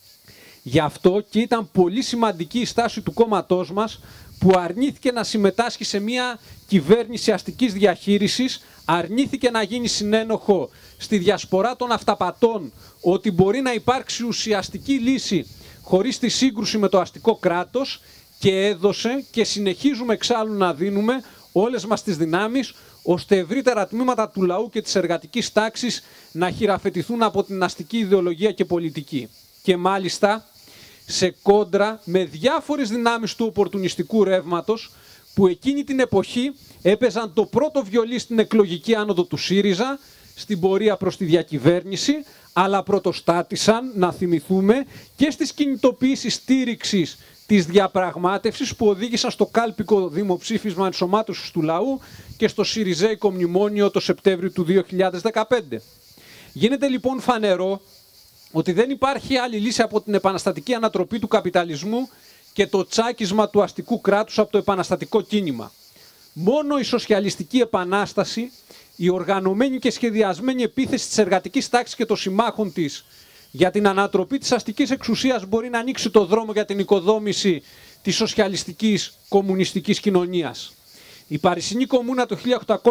Γι' αυτό και ήταν πολύ σημαντική η στάση του κόμματός μας, που αρνήθηκε να συμμετάσχει σε μια κυβέρνηση αστικής διαχείρισης, αρνήθηκε να γίνει συνένοχο στη διασπορά των αυταπατών ότι μπορεί να υπάρξει ουσιαστική λύση χωρίς τη σύγκρουση με το αστικό κράτος, και έδωσε, και συνεχίζουμε εξάλλου να δίνουμε, όλες μας τις δυνάμεις ώστε ευρύτερα τμήματα του λαού και της εργατικής τάξης να χειραφετηθούν από την αστική ιδεολογία και πολιτική. Και μάλιστα σε κόντρα με διάφορες δυνάμεις του οπορτουνιστικού ρεύματος που εκείνη την εποχή έπαιζαν το πρώτο βιολί στην εκλογική άνοδο του ΣΥΡΙΖΑ στην πορεία προς τη διακυβέρνηση, αλλά πρωτοστάτησαν, να θυμηθούμε, και στις κινητοποιήσεις στήριξης της διαπραγμάτευσης που οδήγησαν στο κάλπικο δημοψήφισμα ενσωμάτωσης του λαού και στο Συριζέικο μνημόνιο το Σεπτέμβριο του 2015. Γίνεται λοιπόν φανερό ότι δεν υπάρχει άλλη λύση από την επαναστατική ανατροπή του καπιταλισμού και το τσάκισμα του αστικού κράτους από το επαναστατικό κίνημα. Μόνο η σοσιαλιστική επανάσταση, η οργανωμένη και σχεδιασμένη επίθεση της εργατικής τάξης και των συμμάχων της για την ανατροπή της αστικής εξουσίας μπορεί να ανοίξει το δρόμο για την οικοδόμηση της σοσιαλιστικής κομμουνιστικής κοινωνίας. Η Παρισινή Κομμούνα το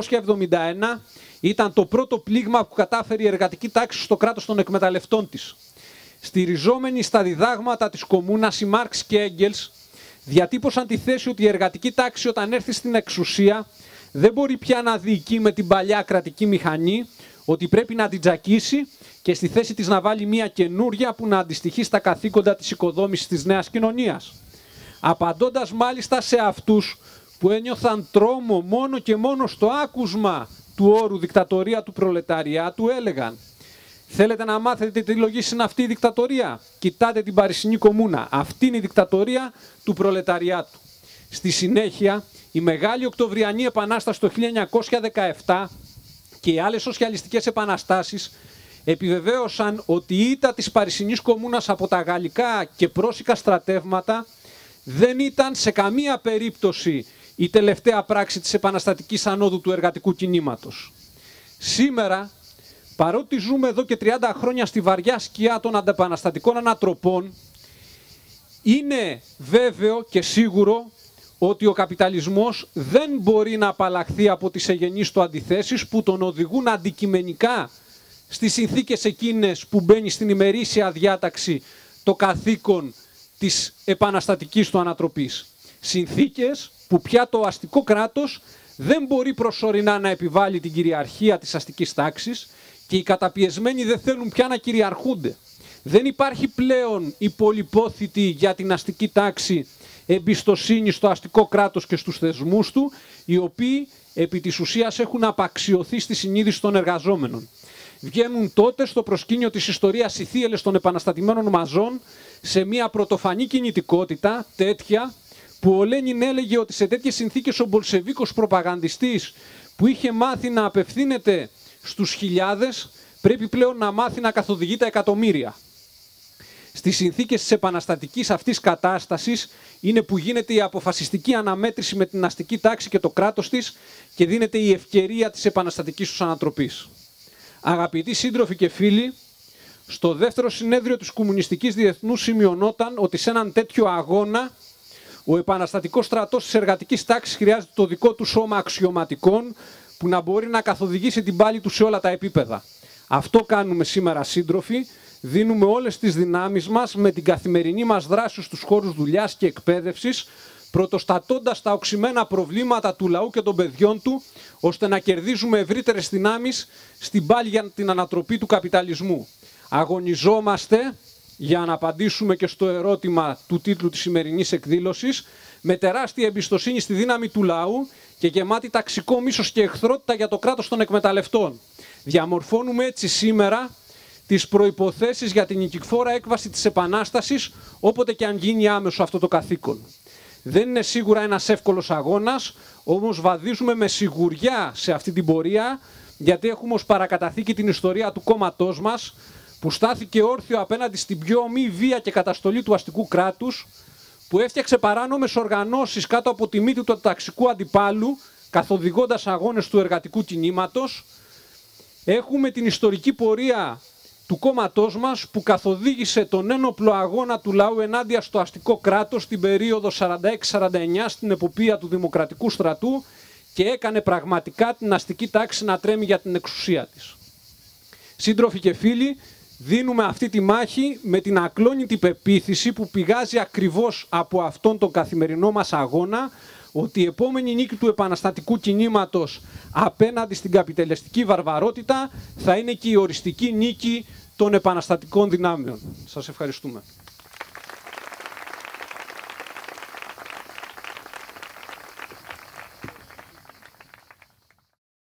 1871 ήταν το πρώτο πλήγμα που κατάφερε η εργατική τάξη στο κράτος των εκμεταλλευτών της. Στηριζόμενοι στα διδάγματα της Κομμούνας, οι Μάρξ και Έγκελς διατύπωσαν τη θέση ότι η εργατική τάξη όταν έρθει στην εξουσία δεν μπορεί πια να διοικεί με την παλιά κρατική μηχανή, ότι πρέπει να την τζακίσει και στη θέση της να βάλει μια καινούρια που να αντιστοιχεί στα καθήκοντα της οικοδόμησης της νέας κοινωνίας. Απαντώντας μάλιστα σε αυτούς που ένιωθαν τρόμο μόνο και μόνο στο άκουσμα του όρου δικτατορία του προλεταριάτου, έλεγαν: θέλετε να μάθετε τι λογής είναι αυτή η δικτατορία? Κοιτάτε την Παρισινή Κομμούνα. Αυτή είναι η δικτατορία του προλεταριάτου. Στη συνέχεια, η Μεγάλη Οκτωβριανή Επανάσταση το 1917 και οι άλλες σοσιαλιστικές επαναστάσεις επιβεβαίωσαν ότι η ήττα της Παρισινής Κομμούνας από τα γαλλικά και πρόσικα στρατεύματα δεν ήταν σε καμία περίπτωση η τελευταία πράξη της επαναστατικής ανόδου του εργατικού κινήματος. Σήμερα, παρότι ζούμε εδώ και 30 χρόνια στη βαριά σκιά των αντεπαναστατικών ανατροπών, είναι βέβαιο και σίγουρο ότι ο καπιταλισμός δεν μπορεί να απαλλαχθεί από τις εγενείς του αντιθέσεις που τον οδηγούν αντικειμενικά στις συνθήκες εκείνες που μπαίνει στην ημερήσια διάταξη το καθήκον της επαναστατικής του ανατροπής. Συνθήκες που πια το αστικό κράτος δεν μπορεί προσωρινά να επιβάλλει την κυριαρχία της αστικής τάξης και οι καταπιεσμένοι δεν θέλουν πια να κυριαρχούνται. Δεν υπάρχει πλέον η πολυπόθητη για την αστική τάξη εμπιστοσύνη στο αστικό κράτος και στους θεσμούς του, οι οποίοι επί της ουσίας έχουν απαξιωθεί στη συνείδηση των εργαζόμενων. Βγαίνουν τότε στο προσκήνιο της ιστορίας οι θύελλες των επαναστατημένων μαζών σε μια πρωτοφανή κινητικότητα τέτοια που ο Λένιν έλεγε ότι σε τέτοιες συνθήκες ο Μπολσεβίκος προπαγανδιστής που είχε μάθει να απευθύνεται στους χιλιάδες πρέπει πλέον να μάθει να καθοδηγεί τα εκατομμύρια. Στις συνθήκες της επαναστατικής αυτής κατάστασης είναι που γίνεται η αποφασιστική αναμέτρηση με την αστική τάξη και το κράτος της και δίνεται η ευκαιρία της επαναστατικής τους ανατροπής. Αγαπητοί σύντροφοι και φίλοι, στο δεύτερο συνέδριο της Κομμουνιστικής Διεθνούς σημειωνόταν ότι σε έναν τέτοιο αγώνα ο επαναστατικός στρατός της εργατικής τάξης χρειάζεται το δικό του σώμα αξιωματικών που να μπορεί να καθοδηγήσει την πάλη του σε όλα τα επίπεδα. Αυτό κάνουμε σήμερα, σύντροφοι. Δίνουμε όλες τις δυνάμεις μας με την καθημερινή μας δράση στους χώρους δουλειάς και εκπαίδευσης, πρωτοστατώντας τα οξυμένα προβλήματα του λαού και των παιδιών του, ώστε να κερδίζουμε ευρύτερες δυνάμεις στην πάλη για την ανατροπή του καπιταλισμού. Αγωνιζόμαστε, για να απαντήσουμε και στο ερώτημα του τίτλου της σημερινής εκδήλωσης, με τεράστια εμπιστοσύνη στη δύναμη του λαού και γεμάτη ταξικό μίσος και εχθρότητα για το κράτος των εκμεταλλευτών. Διαμορφώνουμε έτσι σήμερα τις προϋποθέσεις για την νικηφόρα έκβαση της Επανάστασης, όποτε και αν γίνει άμεσο αυτό το καθήκον. Δεν είναι σίγουρα ένας εύκολος αγώνας, όμως βαδίζουμε με σιγουριά σε αυτή την πορεία, γιατί έχουμε ως παρακαταθήκη την ιστορία του κόμματός μας, που στάθηκε όρθιο απέναντι στην πιο ομή βία και καταστολή του αστικού κράτους, που έφτιαξε παράνομες οργανώσεις κάτω από τη μύτη του ταξικού αντιπάλου, καθοδηγώντας αγώνες του εργατικού κινήματος. Έχουμε την ιστορική πορεία του κόμματός μας που καθοδήγησε τον ένοπλο αγώνα του λαού ενάντια στο αστικό κράτος την περίοδο 46-49 στην εποπία του Δημοκρατικού Στρατού και έκανε πραγματικά την αστική τάξη να τρέμει για την εξουσία της. Σύντροφοι και φίλοι, δίνουμε αυτή τη μάχη με την ακλόνητη πεποίθηση που πηγάζει ακριβώς από αυτόν τον καθημερινό μας αγώνα, ότι η επόμενη νίκη του επαναστατικού κινήματος απέναντι στην καπιταλιστική βαρβαρότητα θα είναι και η οριστική νίκη των επαναστατικών δυνάμεων. Σας ευχαριστούμε.